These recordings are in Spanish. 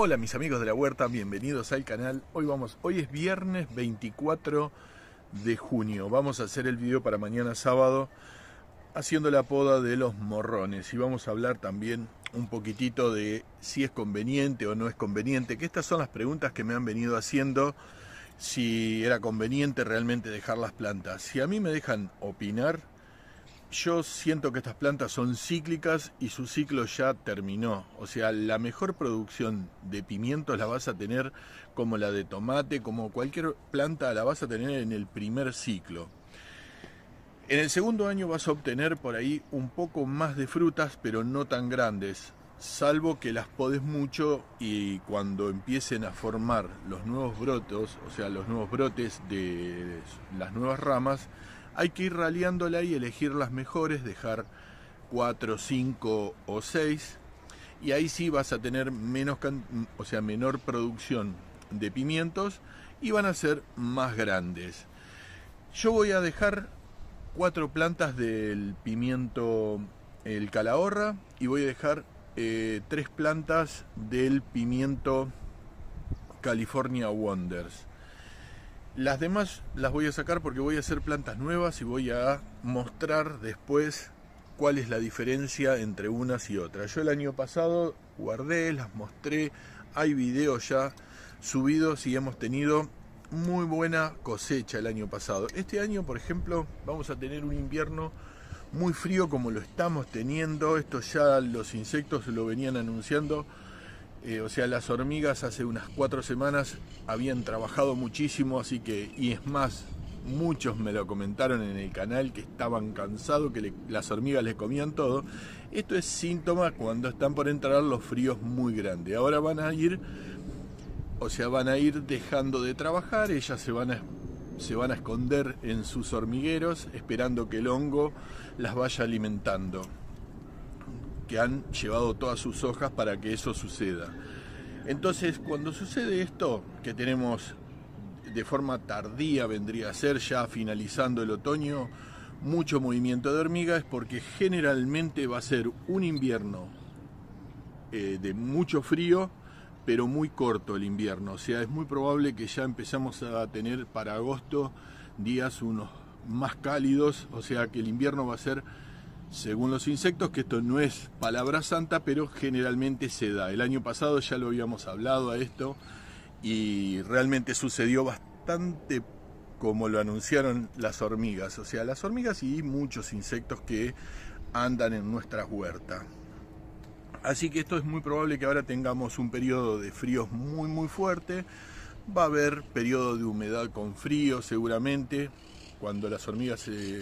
Hola mis amigos de la huerta, bienvenidos al canal. Hoy es viernes 24 de junio. Vamos a hacer el video para mañana sábado haciendo la poda de los morrones. Y vamos a hablar también un poquitito de si es conveniente o no es conveniente. Que estas son las preguntas que me han venido haciendo. Si era conveniente realmente dejar las plantas. Si a mí me dejan opinar, yo siento que estas plantas son cíclicas y su ciclo ya terminó. O sea, la mejor producción de pimientos la vas a tener como la de tomate, como cualquier planta la vas a tener en el primer ciclo. En el segundo año vas a obtener por ahí un poco más de frutas, pero no tan grandes, salvo que las podes mucho y cuando empiecen a formar los nuevos brotos, o sea, los nuevos brotes de las nuevas ramas, hay que ir raleándola y elegir las mejores, dejar 4, 5 o 6, y ahí sí vas a tener menor producción de pimientos y van a ser más grandes. Yo voy a dejar 4 plantas del pimiento el calahorra y voy a dejar 3 plantas del pimiento California Wonders. Las demás las voy a sacar porque voy a hacer plantas nuevas y voy a mostrar después cuál es la diferencia entre unas y otras. Yo el año pasado guardé, las mostré, hay videos ya subidos y hemos tenido muy buena cosecha el año pasado. Este año, por ejemplo, vamos a tener un invierno muy frío como lo estamos teniendo. Esto ya los insectos lo venían anunciando. O sea, las hormigas hace unas 4 semanas habían trabajado muchísimo, así que, y es más, muchos me lo comentaron en el canal que estaban cansados, que las hormigas les comían todo. Esto es síntoma cuando están por entrar los fríos muy grandes. Ahora van a ir dejando de trabajar, ellas se van a esconder en sus hormigueros esperando que el hongo las vaya alimentando, que han llevado todas sus hojas para que eso suceda. Entonces, cuando sucede esto, que tenemos de forma tardía, vendría a ser ya finalizando el otoño, mucho movimiento de hormigas, es porque generalmente va a ser un invierno de mucho frío, pero muy corto el invierno. O sea, es muy probable que ya empezamos a tener para agosto días unos más cálidos, o sea que el invierno va a ser, según los insectos, que esto no es palabra santa, pero generalmente se da. El año pasado ya lo habíamos hablado a esto y realmente sucedió bastante como lo anunciaron las hormigas. O sea, las hormigas y muchos insectos que andan en nuestras huertas. Así que esto es muy probable que ahora tengamos un periodo de fríos muy fuerte. Va a haber periodo de humedad con frío seguramente, cuando las hormigas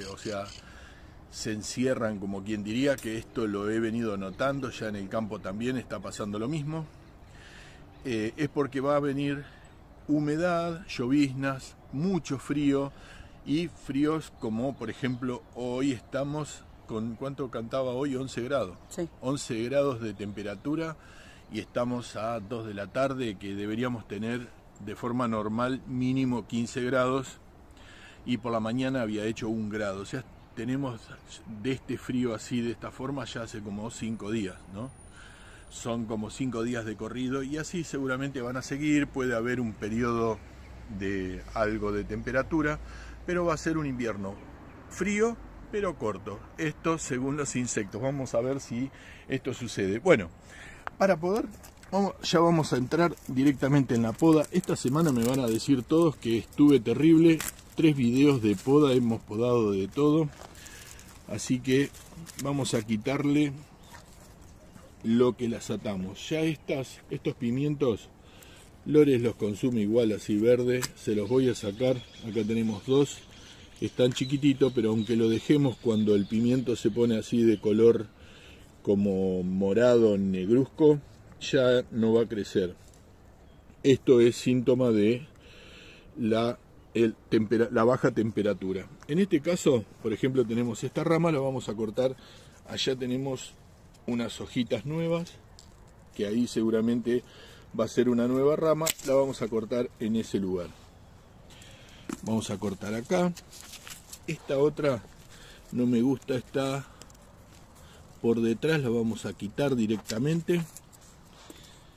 se encierran, como quien diría, que esto lo he venido notando, ya en el campo también está pasando lo mismo. Es porque va a venir humedad, lloviznas, mucho frío y fríos como por ejemplo hoy estamos con, ¿cuánto cantaba hoy? 11 grados. Sí. 11 grados de temperatura y estamos a 2 de la tarde, que deberíamos tener de forma normal mínimo 15 grados y por la mañana había hecho 1 grado. O sea, tenemos de este frío así, de esta forma, ya hace como 5 días, ¿no? Son como 5 días de corrido y así seguramente van a seguir. Puede haber un periodo de algo de temperatura, pero va a ser un invierno frío, pero corto. Esto según los insectos. Vamos a ver si esto sucede. Bueno, para poder, ya vamos a entrar directamente en la poda. Esta semana me van a decir todos que estuve terrible. 3 videos de poda, hemos podado de todo. Así que vamos a quitarle lo que las atamos. Ya estos pimientos, Lores los consume igual así verde. Se los voy a sacar. Acá tenemos 2. Están chiquititos, pero aunque lo dejemos, cuando el pimiento se pone así de color como morado negruzco, ya no va a crecer. Esto es síntoma de la baja temperatura. En este caso, por ejemplo, tenemos esta rama, la vamos a cortar. Allá tenemos unas hojitas nuevas, que ahí seguramente va a ser una nueva rama. La vamos a cortar en ese lugar. Vamos a cortar acá. Esta otra no me gusta, está por detrás, la vamos a quitar directamente.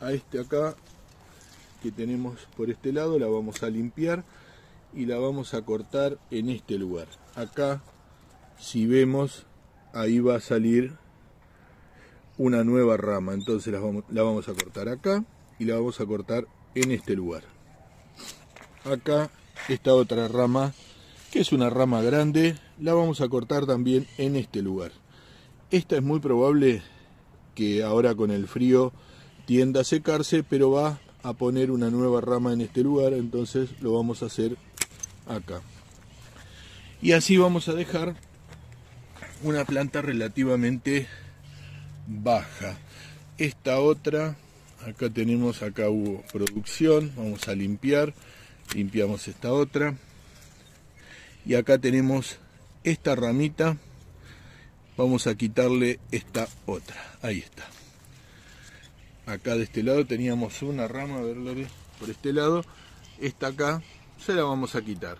a este acá que tenemos por este lado, la vamos a limpiar y la vamos a cortar en este lugar. Acá, si vemos, ahí va a salir una nueva rama, entonces la vamos a cortar acá y la vamos a cortar en este lugar. Acá esta otra rama, que es una rama grande, la vamos a cortar también en este lugar. Esta es muy probable que ahora con el frío tienda a secarse, pero va a poner una nueva rama en este lugar, entonces lo vamos a hacer acá. Y así vamos a dejar una planta relativamente baja. Esta otra, acá tenemos, acá hubo producción, vamos a limpiar, limpiamos esta otra. Y acá tenemos esta ramita, vamos a quitarle esta otra, ahí está. Acá de este lado teníamos una rama, a ver Lore, por este lado, esta acá se la vamos a quitar.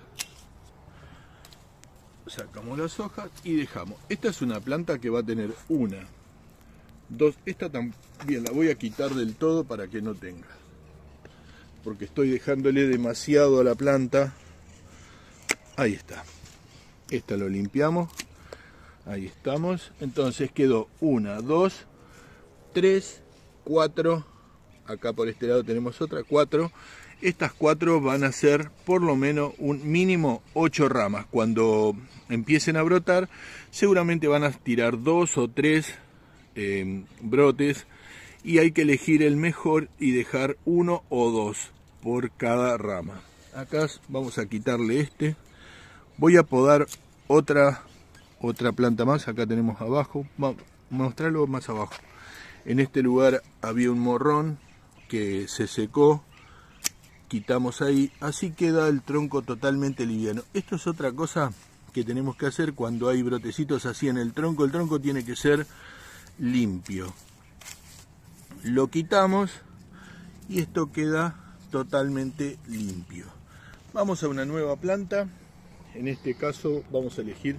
Sacamos las hojas y dejamos. Esta es una planta que va a tener una, dos, esta también la voy a quitar del todo para que no tenga, porque estoy dejándole demasiado a la planta. Ahí está. Esta lo limpiamos. Ahí estamos. Entonces quedó 1, 2, 3, 4. Acá por este lado tenemos otra, 4. Estas 4 van a ser por lo menos un mínimo 8 ramas. Cuando empiecen a brotar, seguramente van a tirar 2 o 3 brotes. Y hay que elegir el mejor y dejar 1 o 2 por cada rama. Acá vamos a quitarle este. Voy a podar otra planta más. Acá tenemos abajo. Vamos a mostrarlo más abajo. En este lugar había un morrón que se secó. Quitamos ahí. Así queda el tronco totalmente liviano. Esto es otra cosa que tenemos que hacer cuando hay brotecitos así en el tronco. El tronco tiene que ser limpio. Lo quitamos y esto queda totalmente limpio. Vamos a una nueva planta. En este caso vamos a elegir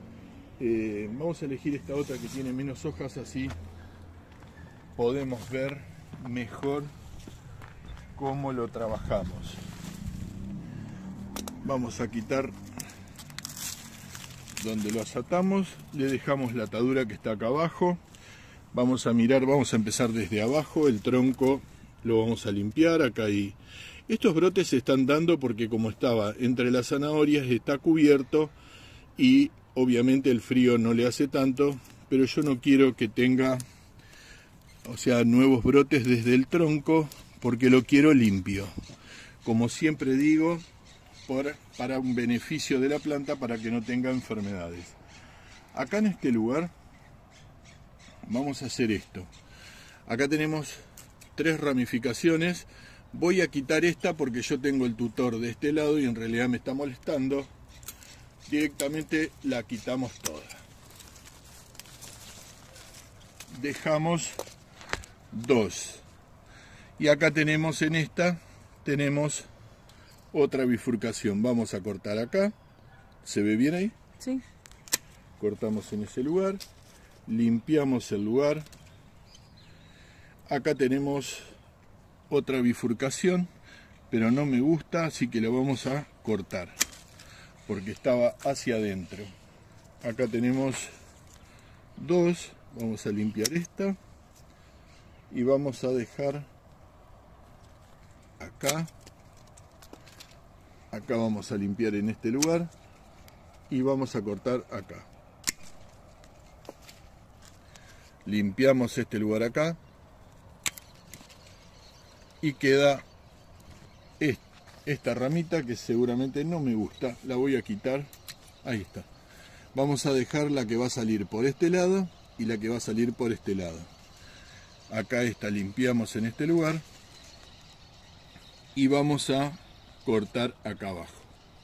esta otra que tiene menos hojas, así podemos ver mejor cómo lo trabajamos. Vamos a quitar donde lo atamos, le dejamos la atadura que está acá abajo. Vamos a mirar, vamos a empezar desde abajo, el tronco lo vamos a limpiar. Acá hay estos brotes se están dando porque como estaba entre las zanahorias está cubierto y obviamente el frío no le hace tanto, pero yo no quiero que tenga, o sea, nuevos brotes desde el tronco porque lo quiero limpio. Como siempre digo, para un beneficio de la planta, para que no tenga enfermedades. Acá en este lugar vamos a hacer esto. Acá tenemos 3 ramificaciones. Voy a quitar esta porque yo tengo el tutor de este lado y en realidad me está molestando. Directamente la quitamos toda. Dejamos 2. Y acá tenemos en esta, tenemos otra bifurcación. Vamos a cortar acá. ¿Se ve bien ahí? Sí. Cortamos en ese lugar. Limpiamos el lugar. Acá tenemos otra bifurcación, pero no me gusta, así que la vamos a cortar porque estaba hacia adentro. Acá tenemos 2. Vamos a limpiar esta y vamos a dejar acá. Acá vamos a limpiar en este lugar y vamos a cortar acá. Limpiamos este lugar acá y queda esta ramita que seguramente no me gusta. La voy a quitar. Ahí está. Vamos a dejar la que va a salir por este lado y la que va a salir por este lado. Acá esta limpiamos en este lugar y vamos a cortar acá abajo.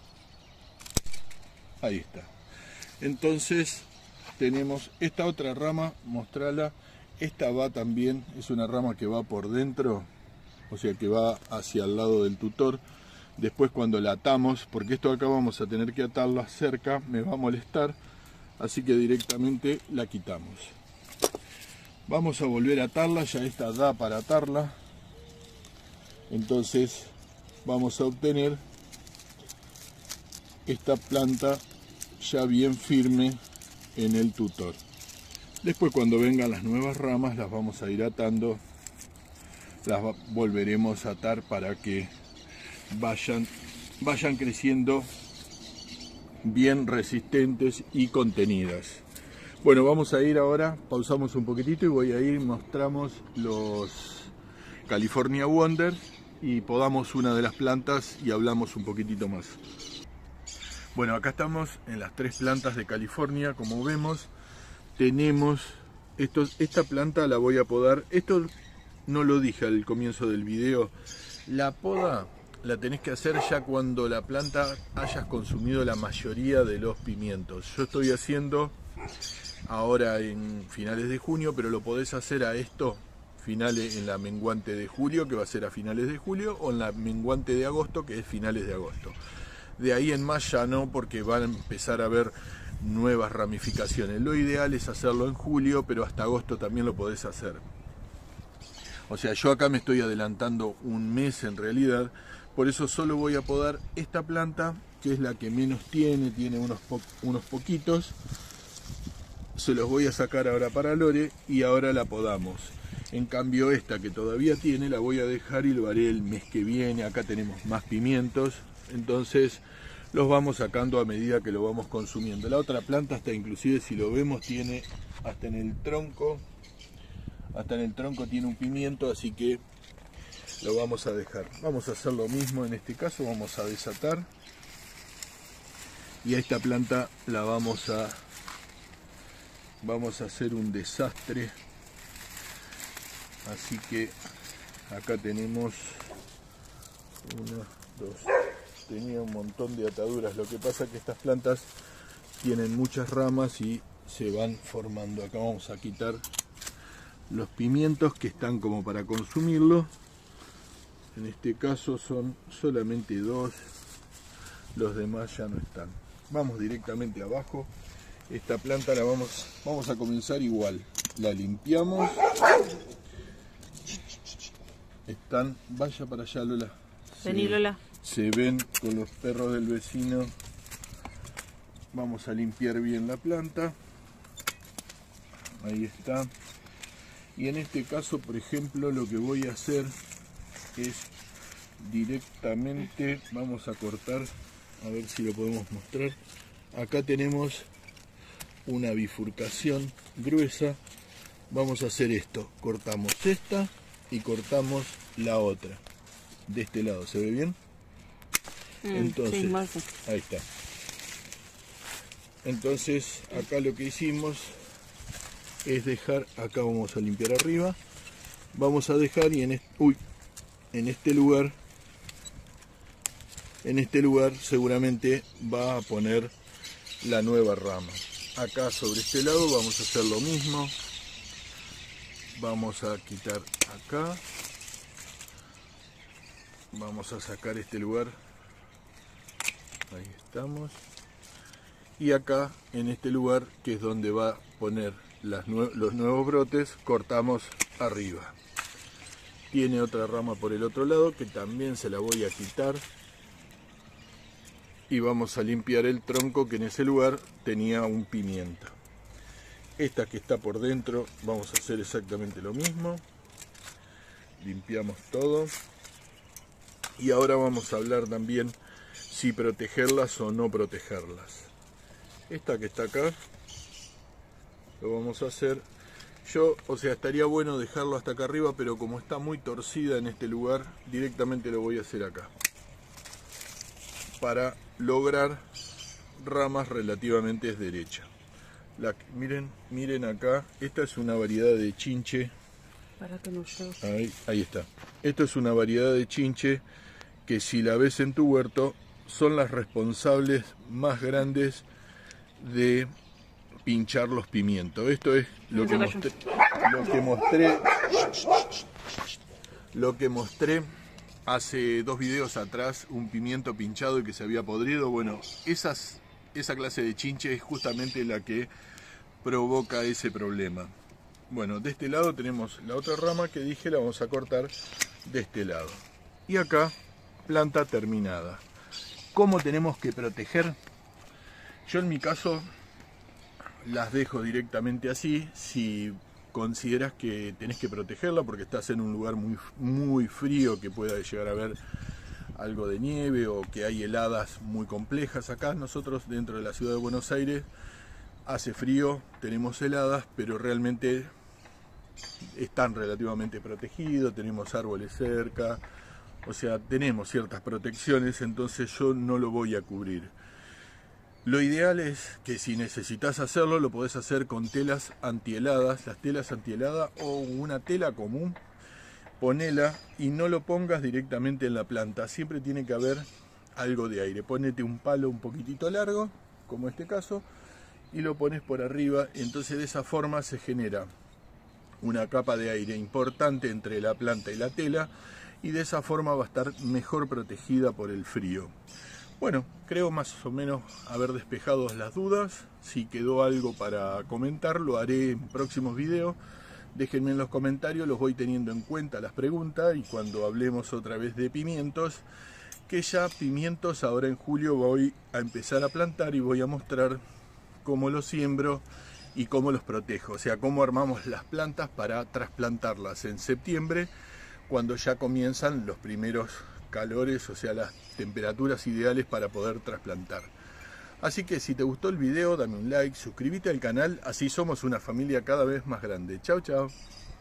Ahí está. Entonces tenemos esta otra rama, mostrarla. Esta va también, es una rama que va por dentro, o sea que va hacia el lado del tutor. Después cuando la atamos, porque esto acá vamos a tener que atarla cerca, me va a molestar, así que directamente la quitamos. Vamos a volver a atarla, ya esta da para atarla. Entonces vamos a obtener esta planta ya bien firme en el tutor. Después, cuando vengan las nuevas ramas, las vamos a ir atando, las volveremos a atar para que vayan creciendo bien resistentes y contenidas. Bueno, vamos a ir ahora, pausamos un poquitito y voy a ir, mostramos los California Wonder y podamos una de las plantas y hablamos un poquitito más. Bueno, acá estamos en las 3 plantas de California. Como vemos, tenemos esta planta la voy a podar. Esto no lo dije al comienzo del video. La poda la tenés que hacer ya cuando la planta hayas consumido la mayoría de los pimientos. Yo estoy haciendo ahora en finales de junio, pero lo podés hacer a esto finales en la menguante de julio, que va a ser a finales de julio, o en la menguante de agosto, que es finales de agosto. De ahí en más ya no, porque van a empezar a haber nuevas ramificaciones. Lo ideal es hacerlo en julio, pero hasta agosto también lo podés hacer. O sea, yo acá me estoy adelantando un mes en realidad, por eso solo voy a podar esta planta, que es la que menos tiene unos poquitos. Se los voy a sacar ahora para Lore y ahora la podamos. En cambio esta que todavía tiene la voy a dejar y lo haré el mes que viene. Acá tenemos más pimientos, entonces los vamos sacando a medida que lo vamos consumiendo. La otra planta hasta inclusive, si lo vemos, tiene hasta en el tronco tiene un pimiento, así que lo vamos a dejar. Vamos a hacer lo mismo en este caso, vamos a desatar y a esta planta la vamos a hacer un desastre. Así que acá tenemos 1, 2, tenía un montón de ataduras. Lo que pasa es que estas plantas tienen muchas ramas y se van formando. Acá vamos a quitar los pimientos que están como para consumirlo. En este caso son solamente 2, los demás ya no están. Vamos directamente abajo. Esta planta la vamos a comenzar igual. La limpiamos. Vaya para allá, Lola. Vení, Lola. Se ven con los perros del vecino. Vamos a limpiar bien la planta. Ahí está. Y en este caso, por ejemplo, lo que voy a hacer es directamente, vamos a cortar, a ver si lo podemos mostrar. Acá tenemos una bifurcación gruesa. Vamos a hacer esto, cortamos esta y cortamos la otra de este lado. ¿Se ve bien? Entonces, sí, ahí está. Entonces acá lo que hicimos es dejar, acá vamos a limpiar arriba, vamos a dejar y en este lugar seguramente va a poner la nueva rama. Acá sobre este lado vamos a hacer lo mismo. Vamos a quitar acá. Vamos a sacar este lugar. Ahí estamos. Y acá en este lugar, que es donde va a poner los nuevos brotes, cortamos arriba. Tiene otra rama por el otro lado que también se la voy a quitar. Y vamos a limpiar el tronco que en ese lugar tenía un pimiento. Esta que está por dentro vamos a hacer exactamente lo mismo. Limpiamos todo. Y ahora vamos a hablar también si protegerlas o no protegerlas. Esta que está acá lo vamos a hacer. Estaría bueno dejarlo hasta acá arriba, pero como está muy torcida en este lugar, directamente lo voy a hacer acá, para lograr ramas relativamente derechas. Miren acá, esta es una variedad de chinche. Para que no se... Ahí está. Esto es una variedad de chinche que, si la ves en tu huerto, son las responsables más grandes de pinchar los pimientos. Esto es lo que mostré hace 2 videos atrás, un pimiento pinchado y que se había podrido. Bueno, esa clase de chinche es justamente la que provoca ese problema. Bueno, de este lado tenemos la otra rama que dije, la vamos a cortar de este lado. y acá planta terminada. ¿Cómo tenemos que proteger? Yo en mi caso las dejo directamente así. Si consideras que tenés que protegerla porque estás en un lugar muy frío, que pueda llegar a haber algo de nieve o que hay heladas muy complejas, acá nosotros dentro de la ciudad de Buenos Aires hace frío, tenemos heladas, pero realmente están relativamente protegidos, tenemos árboles cerca, o sea, tenemos ciertas protecciones, entonces yo no lo voy a cubrir. Lo ideal es que si necesitas hacerlo, lo podés hacer con telas antiheladas, las telas antiheladas o una tela común, ponela y no lo pongas directamente en la planta, siempre tiene que haber algo de aire. Ponete un palo un poquitito largo, como este caso, y lo pones por arriba, entonces de esa forma se genera una capa de aire importante entre la planta y la tela, y de esa forma va a estar mejor protegida por el frío. Bueno, creo más o menos haber despejado las dudas. Si quedó algo para comentar, lo haré en próximos videos. Déjenme en los comentarios, los voy teniendo en cuenta las preguntas, y cuando hablemos otra vez de pimientos, que ya pimientos ahora en julio voy a empezar a plantar y voy a mostrar cómo los siembro y cómo los protejo, o sea, cómo armamos las plantas para trasplantarlas en septiembre, cuando ya comienzan los primeros calores, o sea, las temperaturas ideales para poder trasplantar. Así que si te gustó el video, dame un like, suscríbete al canal, así somos una familia cada vez más grande. Chao, chao.